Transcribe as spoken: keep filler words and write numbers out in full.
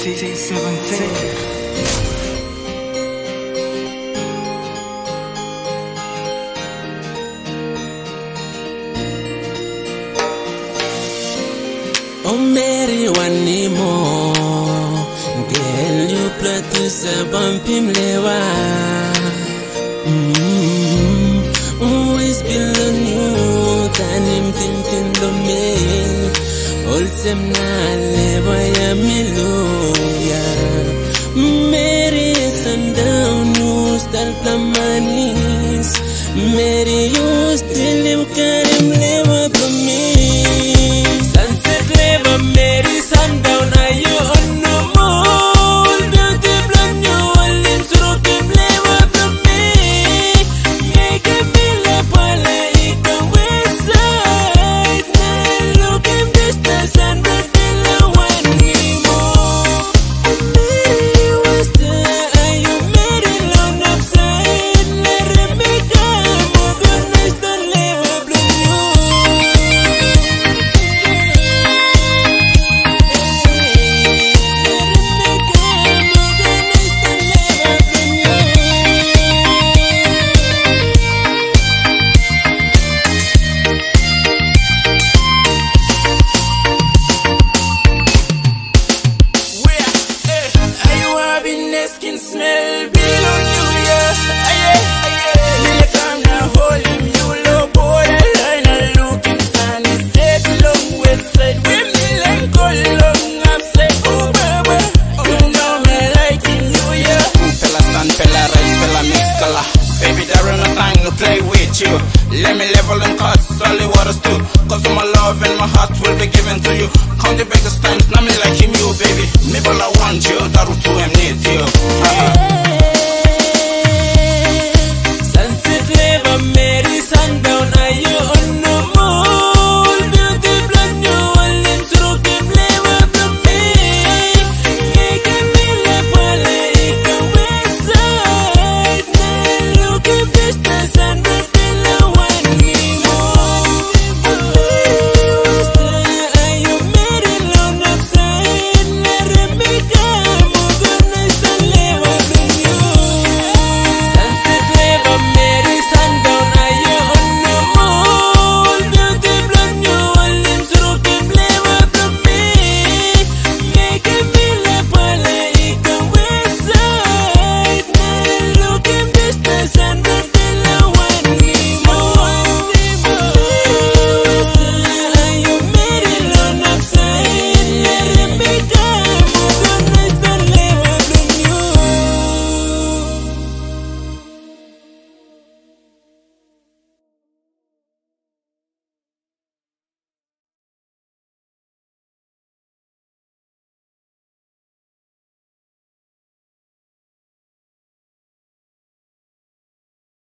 T seventeen. Oh Mary wanimo girl you plot to sa bumpim lewa mm always below you tanim tin tin do me all sem na lewa ya miluya Mary sundown you start the manis Mary you still you karim lewa for me Mary sundown, are you on the moon? Beauty blonde, you all in through the flavor from me. Make a meal up while I eat the west side. Now look in distance and reveal the one anymore. Mary was there, are you Mary long upside? Let her make a more good nice than level blue. Skin smell real on you, yeah. Aye, aye, aye. Come now, hold him, you low boy. Line and looking sunny, set long west side. With me like go long, I'm say, oh, baby. You know me liking you, yeah. Pella stand, pella right, pella mix color. Baby, there ain't no time to play with you. Let me level and cut, solid waters too. Cause all my love and my heart will be given to you. Count the biggest times, not me like him, you, baby. Me, but I want you, that will do him need you. Uh-huh.